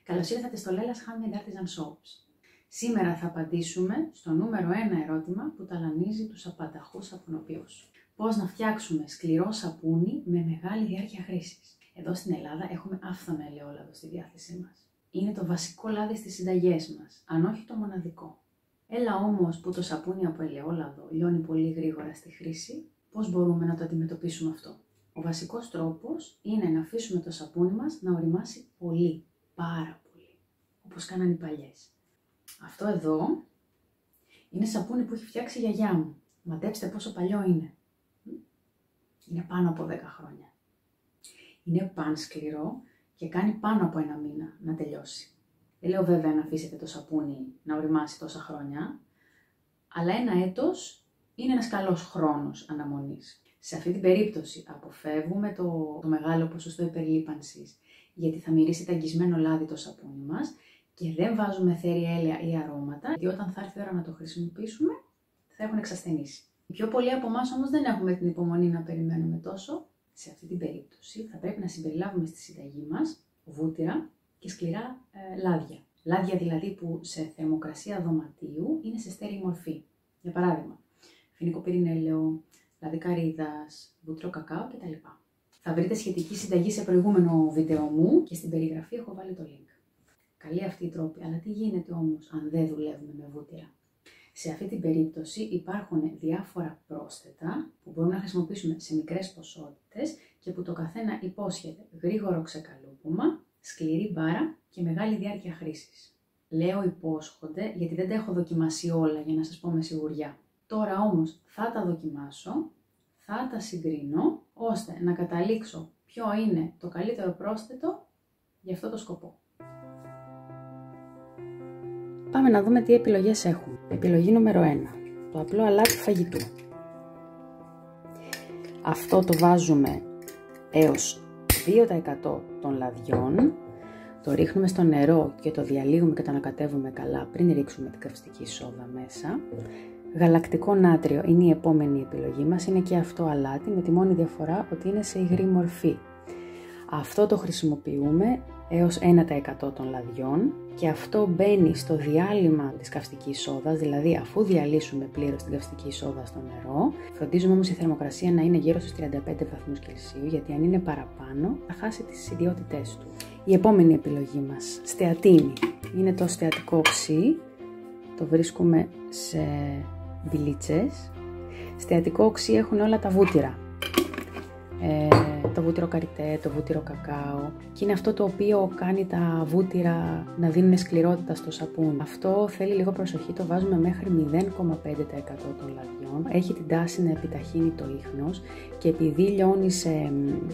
Καλώς ήρθατε στο Lella's Handmade Artisan Shops. Σήμερα θα απαντήσουμε στο νούμερο 1 ερώτημα που ταλανίζει τους απαταχούς σαπουνοποιούς. Πώς να φτιάξουμε σκληρό σαπούνι με μεγάλη διάρκεια χρήσης. Εδώ στην Ελλάδα έχουμε άφθονο ελαιόλαδο στη διάθεσή μας. Είναι το βασικό λάδι στις συνταγές μας, αν όχι το μοναδικό. Έλα όμως που το σαπούνι από ελαιόλαδο λιώνει πολύ γρήγορα στη χρήση, πώς μπορούμε να το αντιμετωπίσουμε αυτό? Ο βασικός τρόπος είναι να αφήσουμε το σαπούνι μας να ωριμάσει πολύ, πάρα πολύ, όπως κάνανε οι παλιές. Αυτό εδώ είναι σαπούνι που έχει φτιάξει η γιαγιά μου. Μαντέψτε πόσο παλιό είναι. Είναι πάνω από 10 χρόνια. Είναι πανσκληρό και κάνει πάνω από 1 μήνα να τελειώσει. Δεν λέω βέβαια να αφήσετε το σαπούνι να ωριμάσει τόσα χρόνια, αλλά 1 έτος είναι ένας καλός χρόνος αναμονής. Σε αυτή την περίπτωση αποφεύγουμε το μεγάλο ποσοστό υπερλίπανσης, γιατί θα μυρίσει ταγγισμένο λάδι το σαπούνι μας και δεν βάζουμε αιθέρια έλαια ή αρώματα, γιατί όταν θα έρθει η ώρα να το χρησιμοποιήσουμε θα έχουν εξασθενήσει. Οι πιο πολλοί από εμάς όμως δεν έχουμε την υπομονή να περιμένουμε τόσο. Σε αυτή την περίπτωση θα πρέπει να συμπεριλάβουμε στη συνταγή μας βούτυρα και σκληρά λάδια. Λάδια δηλαδή που σε θερμοκρασία δωματίου είναι σε στέρεη μορφή. Για παράδειγμα, φοινικό πυρηνέλαιο, λάδι καρύδας, βούτυρο κακάο κτλ. Θα βρείτε σχετική συνταγή σε προηγούμενο βίντεο μου και στην περιγραφή έχω βάλει το link. Καλή αυτή η τρόπη, αλλά τι γίνεται όμως αν δεν δουλεύουμε με βούτυρα? Σε αυτή την περίπτωση υπάρχουν διάφορα πρόσθετα που μπορούμε να χρησιμοποιήσουμε σε μικρές ποσότητες και που το καθένα υπόσχεται γρήγορο ξεκαλούπομα, σκληρή μπάρα και μεγάλη διάρκεια χρήσης. Λέω υπόσχονται γιατί δεν τα έχω δοκιμάσει όλα για να σας πω με σιγουριά. Τώρα όμως θα τα δοκιμάσω, θα τα συγκρίνω ώστε να καταλήξω ποιο είναι το καλύτερο πρόσθετο για αυτό το σκοπό. Πάμε να δούμε τι επιλογές έχουμε. Επιλογή νούμερο 1. Το απλό αλάτι φαγητού. Αυτό το βάζουμε έως 2% των λαδιών. Το ρίχνουμε στο νερό και το διαλύουμε και το ανακατεύουμε καλά πριν ρίξουμε την καυστική σόδα μέσα. Γαλακτικό νάτριο είναι η επόμενη επιλογή μας. Είναι και αυτό αλάτι με τη μόνη διαφορά ότι είναι σε υγρή μορφή. Αυτό το χρησιμοποιούμε έως 1% των λαδιών και αυτό μπαίνει στο διάλειμμα της καυστικής σόδας, δηλαδή αφού διαλύσουμε πλήρως την καυστική σόδα στο νερό. Φροντίζουμε όμως η θερμοκρασία να είναι γύρω στους 35 βαθμούς Κελσίου, γιατί αν είναι παραπάνω θα χάσει τις ιδιότητές του. Η επόμενη επιλογή μας, στεατίνι. Είναι το στεατικό οξύ, το βρίσκουμε σε μπιλίτσες. Στεατικό οξύ έχουν όλα τα βούτυρα. Το βούτυρο καριτέ, το βούτυρο κακάο, και είναι αυτό το οποίο κάνει τα βούτυρα να δίνουν σκληρότητα στο σαπούνι. Αυτό θέλει λίγο προσοχή, το βάζουμε μέχρι 0,5% των λαδιών. Έχει την τάση να επιταχύνει το ίχνος και επειδή λιώνει σε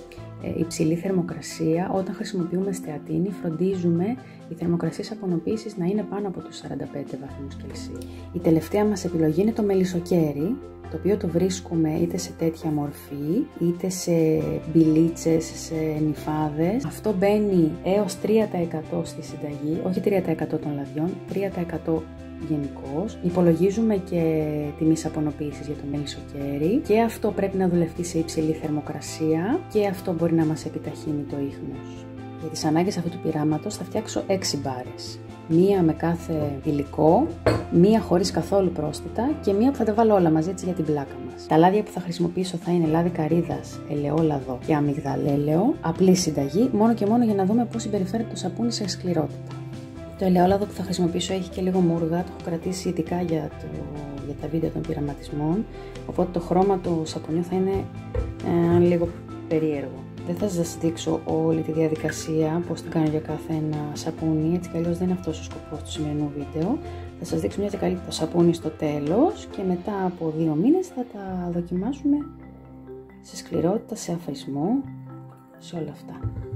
υψηλή θερμοκρασία, όταν χρησιμοποιούμε στεατίνι φροντίζουμε η θερμοκρασία σαπουνοποίησης να είναι πάνω από τους 45 βαθμούς Κελσίου. Η τελευταία μας επιλογή είναι το μελισσοκέρι, το οποίο το βρίσκουμε είτε σε τέτοια μορφή, είτε σε μπιλίτσες, σε νυφάδες. Αυτό μπαίνει έως 3% στη συνταγή, όχι 3% των λαδιών, 3% γενικώς. Υπολογίζουμε και τιμή σαπουνοποίησης για το μελισσοκέρι και αυτό πρέπει να δουλευτεί σε υψηλή θερμοκρασία και αυτό μπορεί να μας επιταχύνει το ίχνος. Για τις ανάγκες αυτού του πειράματος θα φτιάξω 6 μπάρες. Μία με κάθε υλικό, μία χωρίς καθόλου πρόσθετα και μία που θα τα βάλω όλα μαζί έτσι για την πλάκα μας. Τα λάδια που θα χρησιμοποιήσω θα είναι λάδι καρύδας, ελαιόλαδο και αμυγδαλέλαιο. Απλή συνταγή, μόνο και μόνο για να δούμε πώς συμπεριφέρεται το σαπούνι σε σκληρότητα. Το ελαιόλαδο που θα χρησιμοποιήσω έχει και λίγο μούργα, το έχω κρατήσει ειδικά για τα βίντεο των πειραματισμών, οπότε το χρώμα του σαπουνιού θα είναι λίγο περίεργο. Δεν θα σας δείξω όλη τη διαδικασία, πώς την κάνω για κάθε ένα σαπούνι, έτσι κι αλλιώς δεν είναι αυτός ο σκοπός του σημερινού βίντεο. Θα σας δείξω μια και καλή το σαπούνι στο τέλος και μετά από 2 μήνες θα τα δοκιμάσουμε σε σκληρότητα, σε αφρισμό, σε όλα αυτά.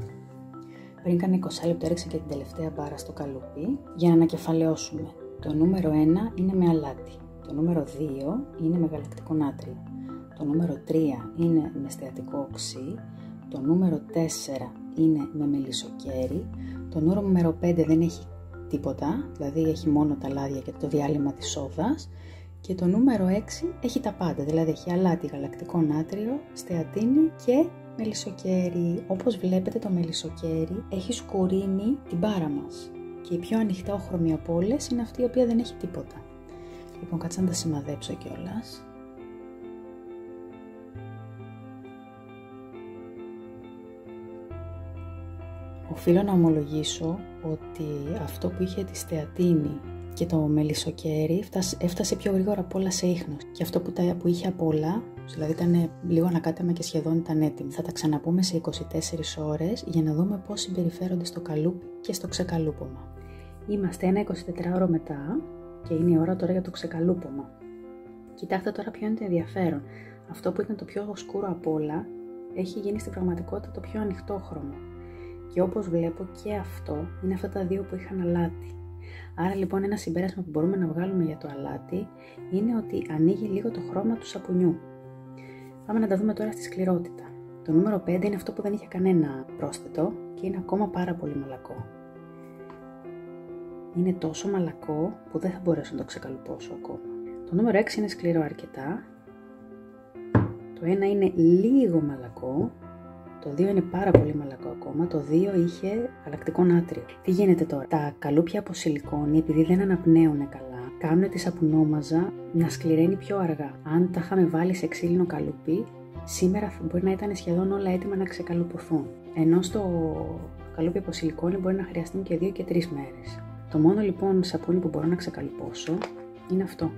Πριν κάνα 20 λεπτά έριξα και την τελευταία μπάρα στο καλούπι για να ανακεφαλαιώσουμε. Το νούμερο 1 είναι με αλάτι, το νούμερο 2 είναι με γαλακτικό νάτριο, το νούμερο 3 είναι με στεατικό οξύ, το νούμερο 4 είναι με μελισσοκέρι, το νούμερο 5 δεν έχει τίποτα, δηλαδή έχει μόνο τα λάδια και το διάλειμμα της σόδας, και το νούμερο 6 έχει τα πάντα, δηλαδή έχει αλάτι, γαλακτικό νάτριο, στεατίνι και μελισσοκέρι. Όπως βλέπετε το μελισσοκέρι έχει σκουρίνει την μπάρα μας. Και η πιο ανοιχτόχρωμη από όλες είναι αυτή η οποία δεν έχει τίποτα. Λοιπόν, κάτσε να τα σημαδέψω κιόλας. Οφείλω να ομολογήσω ότι αυτό που είχε τη στεατίνη και το μελισσοκέρι έφτασε πιο γρήγορα από όλα σε ίχνος. Και αυτό που είχε από όλα, δηλαδή ήταν λίγο ανακάτεμα και σχεδόν ήταν έτοιμο. Θα τα ξαναπούμε σε 24 ώρες για να δούμε πώς συμπεριφέρονται στο καλούπι και στο ξεκαλούπομα. Είμαστε ένα 24ωρο μετά και είναι η ώρα τώρα για το ξεκαλούπομα. Κοιτάξτε τώρα ποιο είναι το ενδιαφέρον. Αυτό που ήταν το πιο σκούρο από όλα έχει γίνει στην πραγματικότητα το πιο ανοιχτόχρωμο. Και όπως βλέπω και αυτό είναι αυτά τα δύο που είχαν αλάτι. Άρα λοιπόν ένα συμπέρασμα που μπορούμε να βγάλουμε για το αλάτι είναι ότι ανοίγει λίγο το χρώμα του σαπουνιού. Πάμε να τα δούμε τώρα στη σκληρότητα. Το νούμερο 5 είναι αυτό που δεν είχε κανένα πρόσθετο και είναι ακόμα πάρα πολύ μαλακό. Είναι τόσο μαλακό που δεν θα μπορέσω να το ξεκαλουπώσω ακόμα. Το νούμερο 6 είναι σκληρό αρκετά. Το 1 είναι λίγο μαλακό. Το 2 είναι πάρα πολύ μαλακό ακόμα. Το 2 είχε γαλακτικό νάτριο. Τι γίνεται τώρα? Τα καλούπια από σιλικόνη, επειδή δεν αναπνέουν καλά, κάνουν τη σαπουνόμαζα να σκληραίνει πιο αργά. Αν τα είχαμε βάλει σε ξύλινο καλούπι, σήμερα μπορεί να ήταν σχεδόν όλα έτοιμα να ξεκαλουποθούν. Ενώ στο καλούπι από σιλικόνη μπορεί να χρειαστούν και 2 και 3 μέρες. Το μόνο λοιπόν σαπούνι που μπορώ να ξεκαλουπώσω είναι αυτό.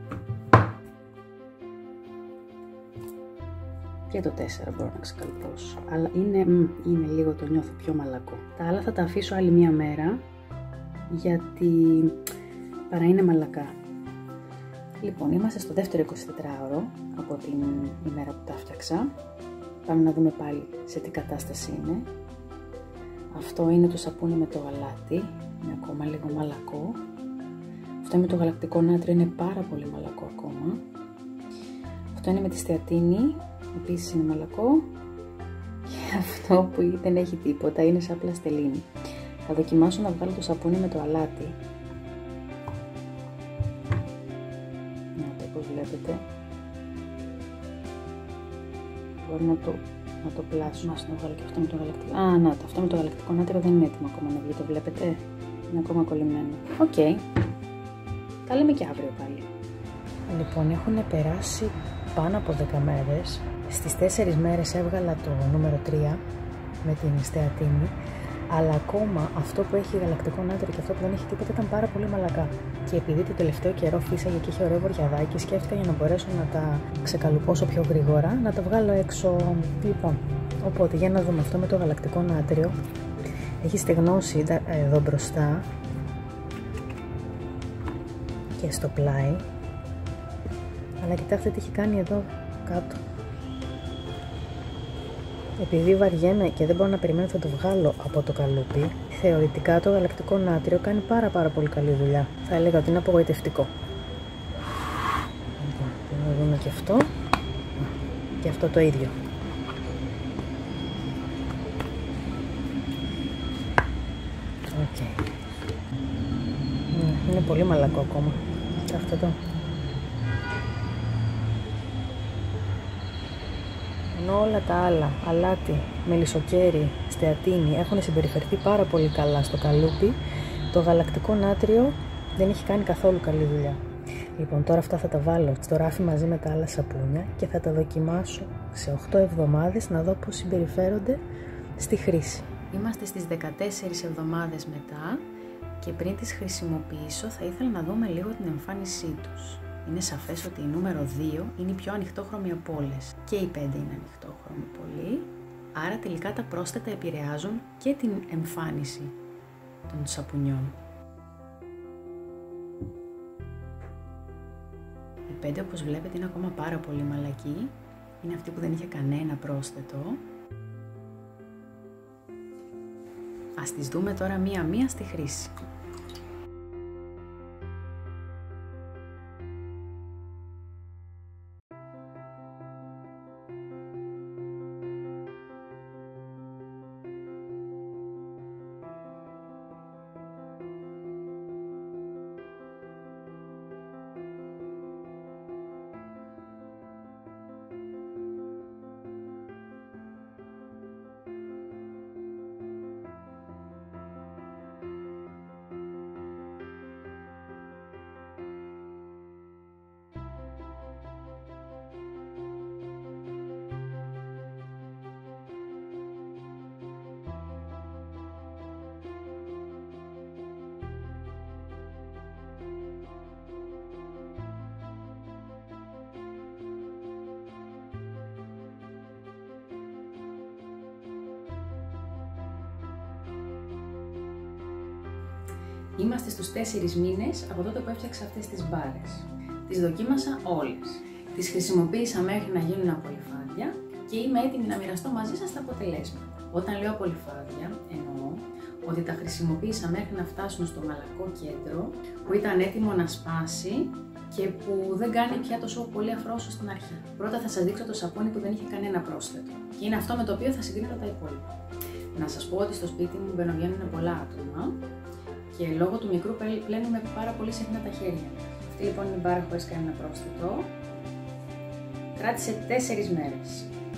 Και το 4 μπορώ να ξεκαλυπώσω, αλλά είναι λίγο, το νιώθω πιο μαλακό. Τα άλλα θα τα αφήσω άλλη μία μέρα, γιατί παρά είναι μαλακά. Λοιπόν, είμαστε στο δεύτερο 24ωρο από την ημέρα που τα φτιάξα. Πάμε να δούμε πάλι σε τι κατάσταση είναι. Αυτό είναι το σαπούνι με το αλάτι, είναι ακόμα λίγο μαλακό. Αυτό με το γαλακτικό νάτριο είναι πάρα πολύ μαλακό ακόμα. Αυτό είναι με τη στεατίνη. Επίσης είναι μαλακό και αυτό που δεν έχει τίποτα είναι σαν πλαστελίνη. Θα δοκιμάσω να βγάλω το σαπούνι με το αλάτι. Να το όπως βλέπετε. Μπορώ να το πλάσω. Να βγάλω και αυτό με το γαλακτικό. Να το, αυτό με το γαλακτικό νάτριο δεν είναι έτοιμο ακόμα να βγει, το βλέπετε. Είναι ακόμα κολλημένο. Οκ. Τα λέμε και αύριο πάλι. Λοιπόν, έχουν περάσει πάνω από 10 μέρες. Στις 4 μέρες έβγαλα το νούμερο 3 με την στεατίνη, αλλά ακόμα αυτό που έχει γαλακτικό νάτριο και αυτό που δεν έχει τίποτα ήταν πάρα πολύ μαλακά. Και επειδή το τελευταίο καιρό φύσαγε και είχε ωραίο βοριαδάκι, σκέφτηκα για να μπορέσω να τα ξεκαλουπώσω πιο γρήγορα, να τα βγάλω έξω. Λοιπόν, οπότε για να δούμε αυτό με το γαλακτικό νάτριο. Έχει στεγνώσει εδώ μπροστά και στο πλάι, αλλά κοιτάξτε τι έχει κάνει εδώ κάτω. Επειδή βαριέμαι και δεν μπορώ να περιμένω, θα το βγάλω από το καλούπι. Θεωρητικά το γαλακτικό νάτριο κάνει πάρα πολύ καλή δουλειά. Θα έλεγα ότι είναι απογοητευτικό. Λοιπόν, να δούμε και αυτό. Και αυτό το ίδιο. Okay. Είναι πολύ μαλακό ακόμα. Και αυτό το. Ενώ όλα τα άλλα, αλάτι, μελισσοκέρι, στεατίνη, έχουν συμπεριφερθεί πάρα πολύ καλά στο καλούπι, το γαλακτικό νάτριο δεν έχει κάνει καθόλου καλή δουλειά. Λοιπόν, τώρα αυτά θα τα βάλω στο ράφι μαζί με τα άλλα σαπούνια και θα τα δοκιμάσω σε 8 εβδομάδες να δω πώς συμπεριφέρονται στη χρήση. Είμαστε στις 14 εβδομάδες μετά και πριν τις χρησιμοποιήσω θα ήθελα να δούμε λίγο την εμφάνισή τους. Είναι σαφές ότι η νούμερο 2 είναι η πιο ανοιχτόχρωμη από όλες και η 5 είναι ανοιχτόχρωμη πολύ, άρα τελικά τα πρόσθετα επηρεάζουν και την εμφάνιση των σαπουνιών. Η 5, όπως βλέπετε, είναι ακόμα πάρα πολύ μαλακή, είναι αυτή που δεν είχε κανένα πρόσθετο. Ας τις δούμε τώρα μία-μία στη χρήση. Είμαστε στους 4 μήνες από τότε που έφτιαξα αυτές τις μπάρες. Τις δοκίμασα όλες. Τις χρησιμοποίησα μέχρι να γίνουν απολυφάδια και είμαι έτοιμη να μοιραστώ μαζί σας τα αποτελέσματα. Όταν λέω απολυφάδια, εννοώ ότι τα χρησιμοποίησα μέχρι να φτάσουν στο μαλακό κέντρο που ήταν έτοιμο να σπάσει και που δεν κάνει πια τόσο πολύ αφρό όσο στην αρχή. Πρώτα θα σας δείξω το σαπούνι που δεν είχε κανένα πρόσθετο και είναι αυτό με το οποίο θα συγκρίνω τα υπόλοιπα. Να σας πω ότι στο σπίτι μου μπαινοβγαίνουν πολλά άτομα και λόγω του μικρού πλένουμε πάρα πολύ συχνά τα χέρια. Αυτή λοιπόν είναι η μπάρα χωρίς κανένα πρόσθετο. Κράτησε 4 μέρες.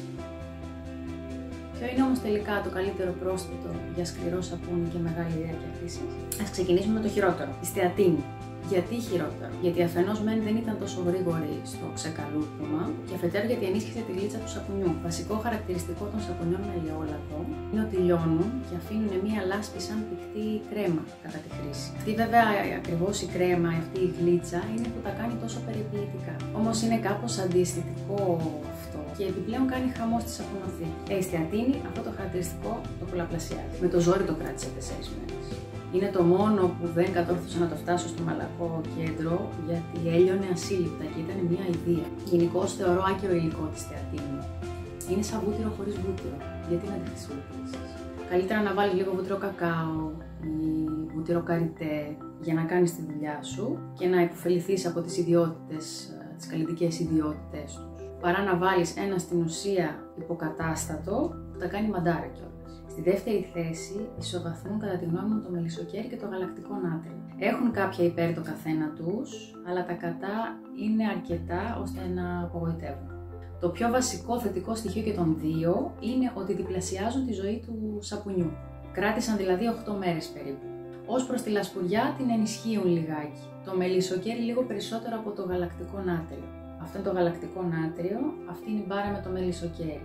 Ποιο είναι όμως τελικά το καλύτερο πρόσθετο για σκληρό σαπούνι και μεγάλη διάρκεια χρήσης? Ας ξεκινήσουμε με το χειρότερο, η στεατίνη. Γιατί χειρότερο? Γιατί αφενός μεν δεν ήταν τόσο γρήγορη στο ξεκαλούπωμα και αφετέρου γιατί ενίσχυσε τη γλίτσα του σαπουνιού. Βασικό χαρακτηριστικό των σαπουνιών με ελαιόλαδο είναι ότι λιώνουν και αφήνουν μία λάσπη σαν πυκτή κρέμα κατά τη χρήση. Αυτή βέβαια ακριβώς η κρέμα, αυτή η γλίτσα είναι που τα κάνει τόσο περιποιητικά. Όμως είναι κάπως αντιαισθητικό αυτό και επιπλέον κάνει χαμό στη σαπουνοθήκη. Η στεατίνη αυτό το χαρακτηριστικό το πολλαπλασιάζει. Με το ζόρι το κράτησε 4 μέρες. Είναι το μόνο που δεν κατόρθωσα να το φτάσω στο μαλακό κέντρο γιατί έλειωνε ασύλληπτα και ήταν μια ιδέα. Γενικώς θεωρώ άκυρο υλικό τη στεατίνη. Είναι σαν βούτυρο χωρίς βούτυρο. Γιατί να τη χρησιμοποιήσεις? Καλύτερα να βάλεις λίγο βούτυρο κακάο ή βούτυρο καριτέ για να κάνεις τη δουλειά σου και να υποφεληθείς από τις ιδιότητες, τις καλλιτικές ιδιότητες τους. Παρά να βάλεις ένα στην ουσία υποκατάστατο που τα κάνει μαντάρα κιόλας. Στη δεύτερη θέση ισοβαθμούν κατά τη γνώμη μου το μελισσοκέρι και το γαλακτικό νάτριο. Έχουν κάποια υπέρ το καθένα τους, αλλά τα κατά είναι αρκετά ώστε να απογοητεύουν. Το πιο βασικό θετικό στοιχείο και των δύο είναι ότι διπλασιάζουν τη ζωή του σαπουνιού. Κράτησαν δηλαδή 8 μέρες περίπου. Ως προς τη λασπουριά την ενισχύουν λιγάκι. Το μελισσοκέρι λίγο περισσότερο από το γαλακτικό νάτριο. Αυτό είναι το γαλακτικό νάτριο, αυτή είναι η μπάρα με το μελισσοκέρι.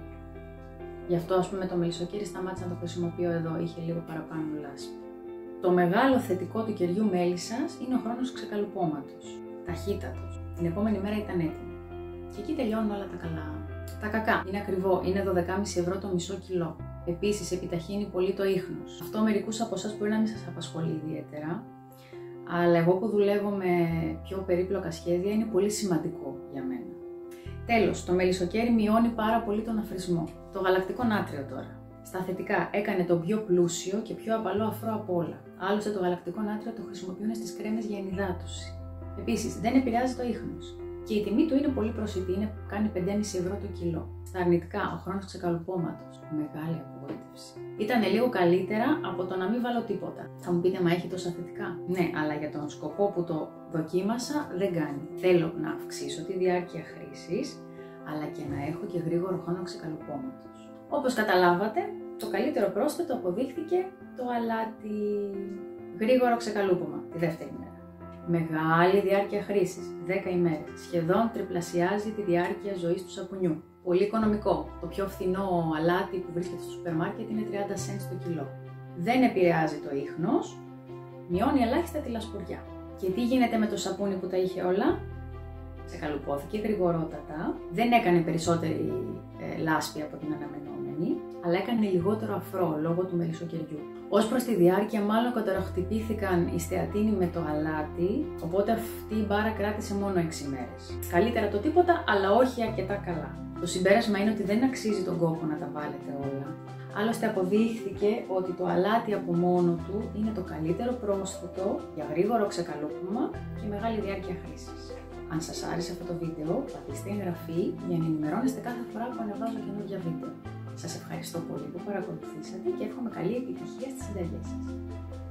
Γι' αυτό ας πούμε το μελισσοκέρι σταμάτησα να το χρησιμοποιώ εδώ, είχε λίγο παραπάνω λάσπη. Το μεγάλο θετικό του κεριού μέλισσας είναι ο χρόνος ξεκαλουπώματος, ταχύτατος. Την επόμενη μέρα ήταν έτοιμη. Και εκεί τελειώνουν όλα τα καλά. Τα κακά. Είναι ακριβό, είναι 12,5 ευρώ το μισό κιλό. Επίσης επιταχύνει πολύ το ίχνος. Αυτό μερικούς από εσάς μπορεί να μην σας απασχολεί ιδιαίτερα, αλλά εγώ που δουλεύω με πιο περίπλοκα σχέδια είναι πολύ σημαντικό για μένα. Τέλος, το μελισσοκέρι μειώνει πάρα πολύ τον αφρισμό. Το γαλακτικό νάτριο τώρα. Στα θετικά έκανε τον πιο πλούσιο και πιο απαλό αφρό από όλα. Άλλωστε το γαλακτικό νάτριο το χρησιμοποιούν στις κρέμες για ενυδάτωση. Επίσης δεν επηρεάζει το ίχνος. Και η τιμή του είναι πολύ προσιτή, κάνει 5,5 ευρώ το κιλό. Στα αρνητικά, ο χρόνος ξεκαλουπώματος. Μεγάλη απογοήτευση. Ήταν λίγο καλύτερα από το να μην βάλω τίποτα. Θα μου πείτε, μα έχει τόσα θετικά? Ναι, αλλά για τον σκοπό που το δοκίμασα δεν κάνει. Θέλω να αυξήσω τη διάρκεια χρήσης, αλλά και να έχω και γρήγορο χρόνο ξεκαλουπώματος. Όπως καταλάβατε, το καλύτερο πρόσθετο αποδείχθηκε το αλάτι. Γρήγορο ξεκαλούπομα τη δεύτερη μέρα. Μεγάλη διάρκεια χρήσης, 10 ημέρες. Σχεδόν τριπλασιάζει τη διάρκεια ζωής του σαπουνιού. Πολύ οικονομικό. Το πιο φθηνό αλάτι που βρίσκεται στο σούπερ μάρκετ είναι 30 cents το κιλό. Δεν επηρεάζει το ίχνος, μειώνει ελάχιστα τη λασπουριά. Και τι γίνεται με το σαπούνι που τα είχε όλα? Ξεκαλουπώθηκε γρηγορότατα, δεν έκανε περισσότερη λάσπη από την αναμενόμενη, αλλά έκανε λιγότερο αφρό λόγω του μελισσοκεριού. Ως προς τη διάρκεια, μάλλον καταρροχτυπήθηκαν οι στεατίνοι με το αλάτι, οπότε αυτή η μπάρα κράτησε μόνο 6 μέρες. Καλύτερα το τίποτα, αλλά όχι αρκετά καλά. Το συμπέρασμα είναι ότι δεν αξίζει τον κόπο να τα βάλετε όλα. Άλλωστε αποδείχθηκε ότι το αλάτι από μόνο του είναι το καλύτερο πρόσθετο για γρήγορο ξεκαλούπομα και μεγάλη διάρκεια χρήσης. Αν σας άρεσε αυτό το βίντεο, πατήστε εγγραφή για να ενημερώνεστε κάθε φορά που ανεβάζω καινούργια βίντεο. Σας ευχαριστώ πολύ που παρακολουθήσατε και εύχομαι καλή επιτυχία στις συνταγές σας.